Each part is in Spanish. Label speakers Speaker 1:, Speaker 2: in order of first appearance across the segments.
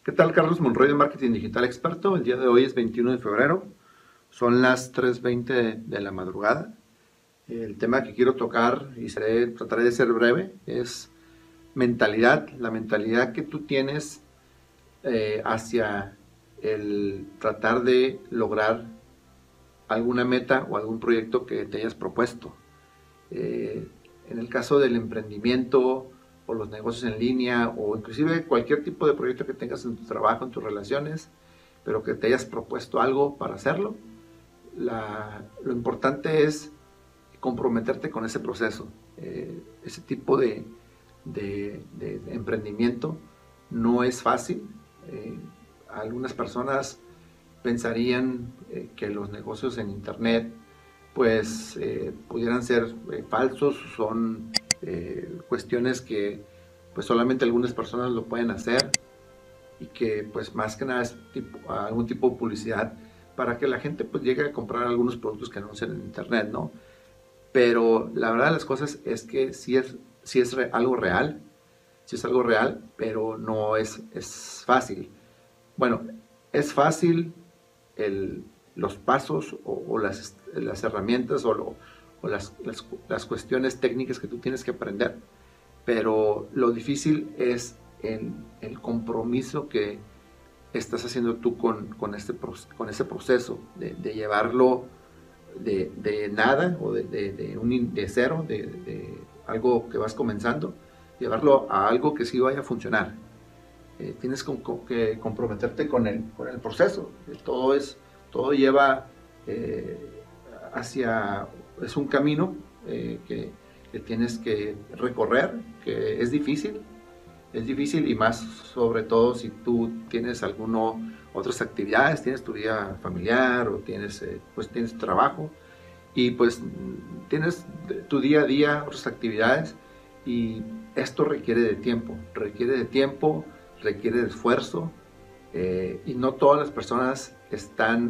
Speaker 1: ¿Qué tal? Carlos Monroy de Marketing Digital Experto. El día de hoy es 21 de febrero. Son las 3:20 de la madrugada. El tema que quiero tocar y trataré de ser breve es mentalidad. La mentalidad que tú tienes hacia el tratar de lograr alguna meta o algún proyecto que te hayas propuesto. En el caso del emprendimiento o los negocios en línea o inclusive cualquier tipo de proyecto que tengas en tu trabajo, en tus relaciones, pero que te hayas propuesto algo para hacerlo, lo importante es comprometerte con ese proceso. Ese tipo de emprendimiento no es fácil. Algunas personas pensarían que los negocios en internet pues pudieran ser falsos, son cuestiones que pues solamente algunas personas lo pueden hacer y que pues más que nada es algún tipo de publicidad para que la gente pues llegue a comprar algunos productos que anuncian en internet, ¿no? Pero la verdad de las cosas es que sí es algo real, sí es algo real, pero no es fácil. Bueno, es fácil los pasos o las herramientas o las cuestiones técnicas que tú tienes que aprender, pero lo difícil es el compromiso que estás haciendo tú con ese proceso de llevarlo de nada o de cero, de algo que vas comenzando, llevarlo a algo que sí vaya a funcionar. Tienes que comprometerte con el proceso. Todo lleva es un camino que tienes que recorrer, que es difícil y más sobre todo si tú tienes otras actividades, tienes tu vida familiar o pues tienes trabajo y pues tienes tu día a día, otras actividades y esto requiere de tiempo, requiere de esfuerzo y no todas las personas están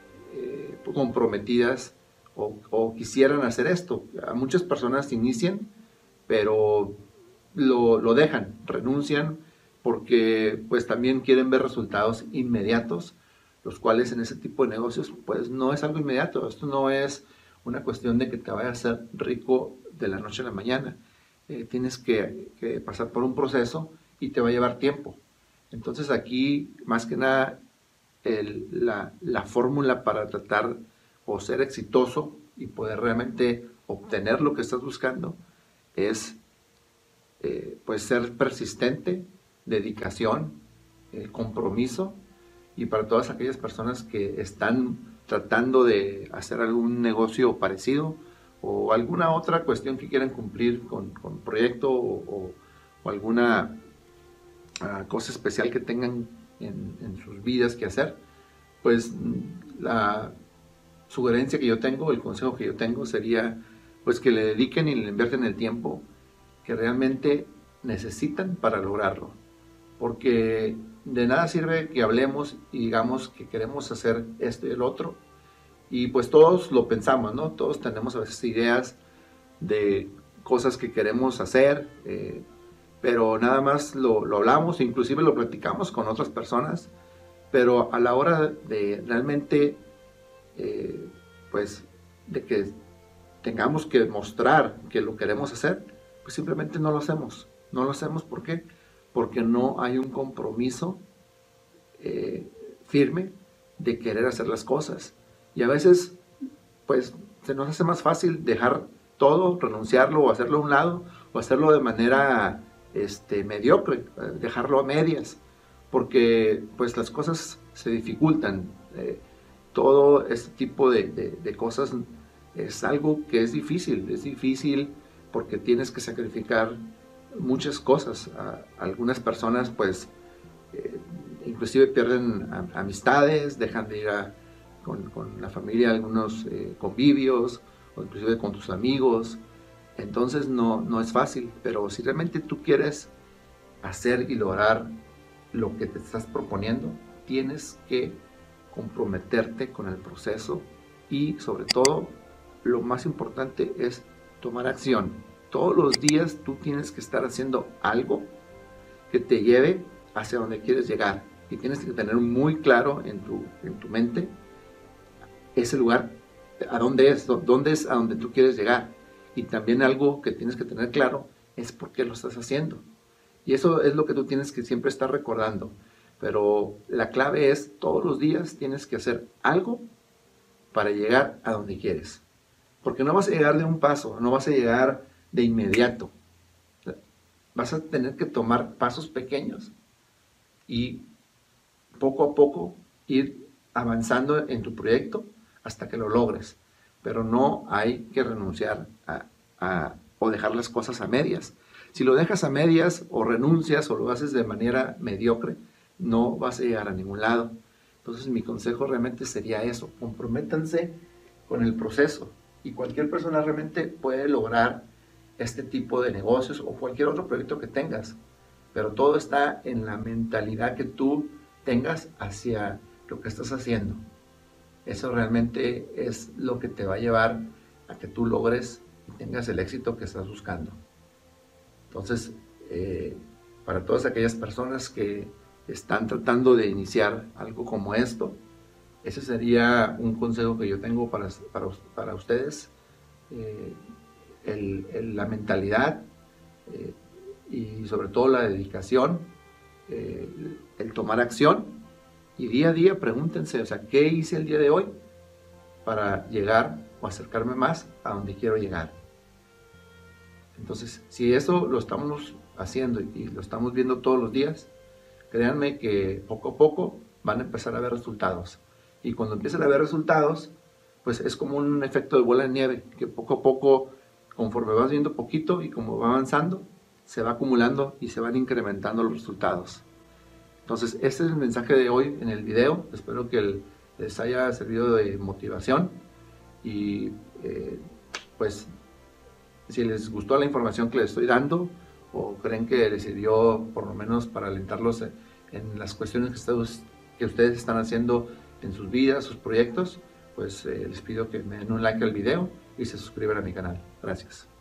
Speaker 1: comprometidas o quisieran hacer esto. Muchas personas inician, pero lo dejan, renuncian, porque pues también quieren ver resultados inmediatos, los cuales en ese tipo de negocios pues no es algo inmediato. Esto no es una cuestión de que te vayas a hacer rico de la noche a la mañana. Tienes que pasar por un proceso y te va a llevar tiempo. Entonces aquí, más que nada, la fórmula para tratar o ser exitoso y poder realmente obtener lo que estás buscando es pues ser persistente, dedicación, compromiso, y para todas aquellas personas que están tratando de hacer algún negocio parecido o alguna otra cuestión que quieran cumplir con proyecto o alguna cosa especial que tengan en sus vidas que hacer, pues la sugerencia que yo tengo, el consejo que yo tengo sería pues que le dediquen y le invierten el tiempo que realmente necesitan para lograrlo, porque de nada sirve que hablemos y digamos que queremos hacer esto y el otro, y pues todos lo pensamos, ¿no? Todos tenemos a veces ideas de cosas que queremos hacer, pero nada más lo hablamos, inclusive lo platicamos con otras personas, pero a la hora de realmente, pues, de que tengamos que mostrar que lo queremos hacer, pues simplemente no lo hacemos. No lo hacemos, ¿por qué? Porque no hay un compromiso firme de querer hacer las cosas. Y a veces, pues, se nos hace más fácil dejar todo, renunciarlo o hacerlo a un lado, o hacerlo de manera mediocre, dejarlo a medias, porque pues las cosas se dificultan. Todo este tipo de cosas es algo que es difícil porque tienes que sacrificar muchas cosas. Algunas personas pues inclusive pierden amistades, dejan de ir con la familia a algunos convivios o inclusive con tus amigos. Entonces no es fácil, pero si realmente tú quieres hacer y lograr lo que te estás proponiendo, tienes que comprometerte con el proceso y sobre todo lo más importante es tomar acción. Todos los días tú tienes que estar haciendo algo que te lleve hacia donde quieres llegar. y tienes que tener muy claro en tu mente ese lugar, a dónde es a donde tú quieres llegar. Y también algo que tienes que tener claro es por qué lo estás haciendo. Y eso es lo que tú tienes que siempre estar recordando. Pero la clave es, todos los días tienes que hacer algo para llegar a donde quieres. Porque no vas a llegar de un paso, no vas a llegar de inmediato. Vas a tener que tomar pasos pequeños y poco a poco ir avanzando en tu proyecto hasta que lo logres. Pero no hay que renunciar o dejar las cosas a medias. Si lo dejas a medias o renuncias o lo haces de manera mediocre, no vas a llegar a ningún lado. Entonces mi consejo realmente sería eso: comprométanse con el proceso, y cualquier persona realmente puede lograr este tipo de negocios o cualquier otro proyecto que tengas, pero todo está en la mentalidad que tú tengas hacia lo que estás haciendo. Eso realmente es lo que te va a llevar a que tú logres y tengas el éxito que estás buscando. Entonces, para todas aquellas personas que están tratando de iniciar algo como esto, ese sería un consejo que yo tengo para ustedes. La mentalidad, y sobre todo la dedicación, el tomar acción, y día a día pregúntense, o sea, ¿qué hice el día de hoy para llegar o acercarme más a donde quiero llegar? Entonces, si eso lo estamos haciendo y lo estamos viendo todos los días, créanme que poco a poco van a empezar a ver resultados. Y cuando empiecen a ver resultados, pues es como un efecto de bola de nieve, que poco a poco, conforme vas viendo poquito y como va avanzando, se va acumulando y se van incrementando los resultados. Entonces, este es el mensaje de hoy en el video. Espero que les haya servido de motivación, y pues si les gustó la información que les estoy dando, o creen que les sirvió por lo menos para alentarlos en las cuestiones que ustedes están haciendo en sus vidas, sus proyectos, pues les pido que me den un like al video y se suscriban a mi canal. Gracias.